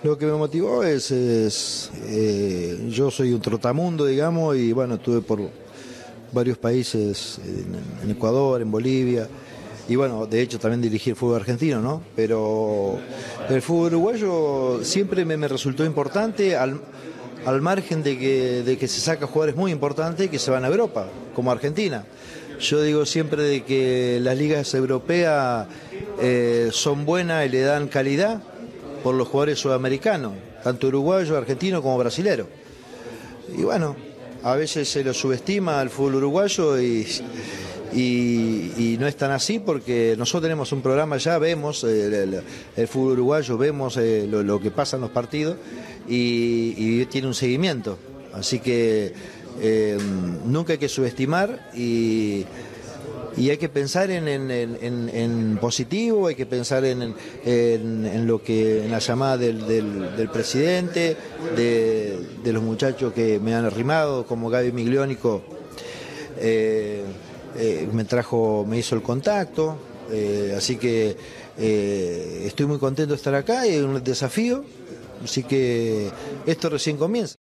Lo que me motivó yo soy un trotamundo, digamos, y bueno, estuve por varios países, en Ecuador, en Bolivia, y bueno, de hecho también dirigí el fútbol argentino, ¿no? Pero el fútbol uruguayo siempre me resultó importante, al margen de que se saca jugadores muy importantes que se van a Europa, como Argentina. Yo digo siempre de que las ligas europeas son buenas y le dan calidad por los jugadores sudamericanos, tanto uruguayos, argentinos como brasileros. Y bueno, a veces se lo subestima al fútbol uruguayo y no es tan así, porque nosotros tenemos un programa ya, vemos el fútbol uruguayo, vemos lo que pasa en los partidos y tiene un seguimiento. Así que nunca hay que subestimar y hay que pensar en positivo, hay que pensar en la llamada del presidente, de los muchachos que me han arrimado, como Gaby Migliónico, me hizo el contacto, así que estoy muy contento de estar acá, es un desafío, así que esto recién comienza.